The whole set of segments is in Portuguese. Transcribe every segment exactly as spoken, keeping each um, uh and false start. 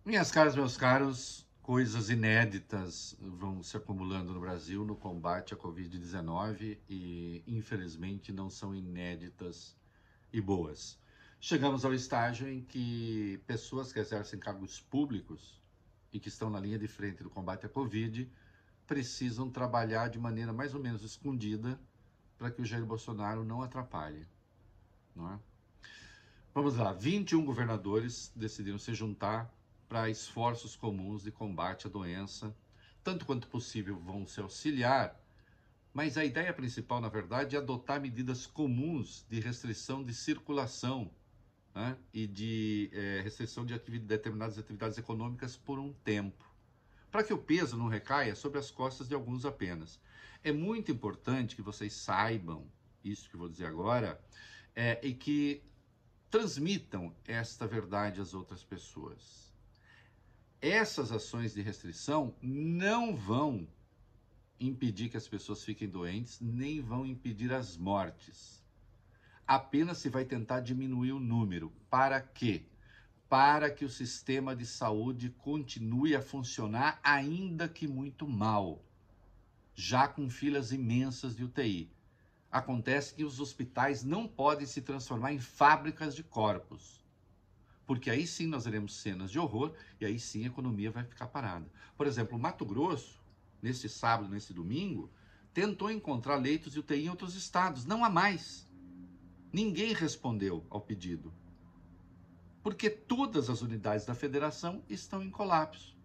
Minhas caras, meus caros, coisas inéditas vão se acumulando no Brasil no combate à covid dezenove e, infelizmente, não são inéditas e boas. Chegamos ao estágio em que pessoas que exercem cargos públicos e que estão na linha de frente do combate à Covid precisam trabalhar de maneira mais ou menos escondida para que o Jair Bolsonaro não atrapalhe, não é? Vamos lá, vinte e um governadores decidiram se juntar para esforços comuns de combate à doença. Tanto quanto possível vão se auxiliar, mas a ideia principal, na verdade, é adotar medidas comuns de restrição de circulação, né, e de é, restrição de atividade, determinadas atividades econômicas por um tempo, para que o peso não recaia sobre as costas de alguns apenas. É muito importante que vocês saibam isso que vou dizer agora, é, e que transmitam esta verdade às outras pessoas. Essas ações de restrição não vão impedir que as pessoas fiquem doentes, nem vão impedir as mortes. Apenas se vai tentar diminuir o número. Para quê? Para que o sistema de saúde continue a funcionar, ainda que muito mal, já com filas imensas de U T I. Acontece que os hospitais não podem se transformar em fábricas de corpos, porque aí sim nós veremos cenas de horror e aí sim a economia vai ficar parada. Por exemplo, o Mato Grosso, nesse sábado, nesse domingo, tentou encontrar leitos de U T I em outros estados. Não há mais. Ninguém respondeu ao pedido, porque todas as unidades da federação estão em colapso,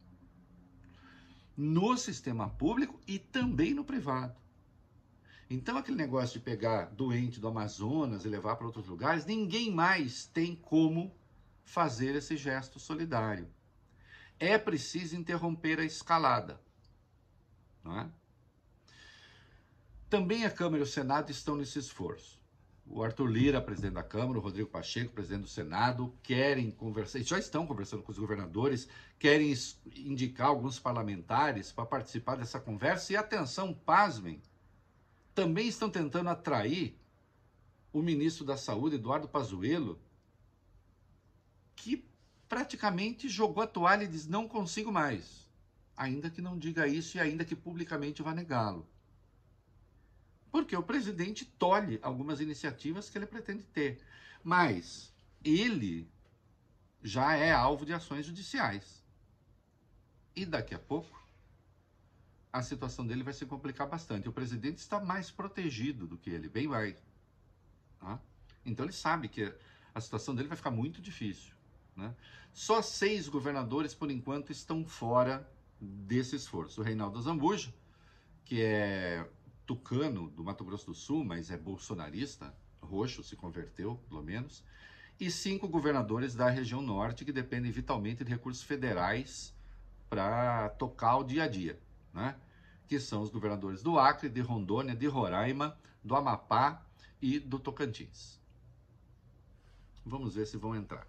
no sistema público e também no privado. Então aquele negócio de pegar doente do Amazonas e levar para outros lugares, ninguém mais tem como fazer esse gesto solidário. É preciso interromper a escalada, não é? Também a Câmara e o Senado estão nesse esforço. O Arthur Lira, presidente da Câmara, o Rodrigo Pacheco, presidente do Senado, querem conversar, já estão conversando com os governadores, querem indicar alguns parlamentares para participar dessa conversa. E atenção, pasmem, também estão tentando atrair o ministro da Saúde, Eduardo Pazuello, que praticamente jogou a toalha e diz: não consigo mais, ainda que não diga isso e ainda que publicamente vá negá-lo. Porque o presidente tolhe algumas iniciativas que ele pretende ter. Mas ele já é alvo de ações judiciais. E daqui a pouco, a situação dele vai se complicar bastante. O presidente está mais protegido do que ele, bem mais. Tá? Então ele sabe que a situação dele vai ficar muito difícil. Né? Só seis governadores, por enquanto, estão fora desse esforço. O Reinaldo Azambuja, que é tucano do Mato Grosso do Sul, mas é bolsonarista, roxo, se converteu, pelo menos, e cinco governadores da região norte que dependem vitalmente de recursos federais para tocar o dia a dia, né? Que são os governadores do Acre, de Rondônia, de Roraima, do Amapá e do Tocantins. Vamos ver se vão entrar.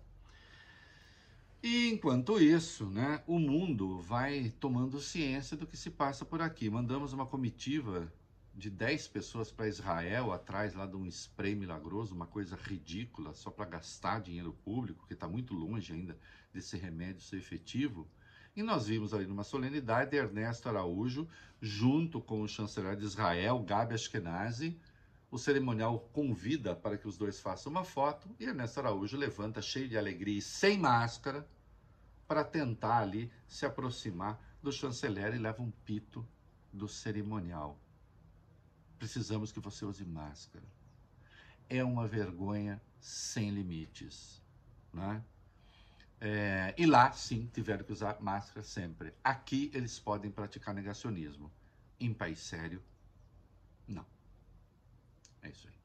E enquanto isso, né, o mundo vai tomando ciência do que se passa por aqui. Mandamos uma comitiva de dez pessoas para Israel, atrás lá de um spray milagroso, uma coisa ridícula, só para gastar dinheiro público, que está muito longe ainda desse remédio ser efetivo. E nós vimos ali numa solenidade Ernesto Araújo, junto com o chanceler de Israel, Gabi Ashkenazi. O cerimonial convida para que os dois façam uma foto e Ernesto Araújo levanta cheio de alegria e sem máscara para tentar ali se aproximar do chanceler e leva um pito do cerimonial. Precisamos que você use máscara. É uma vergonha sem limites, né? É, e lá, sim, tiveram que usar máscara sempre. Aqui eles podem praticar negacionismo. Em país sério, não. É isso aí.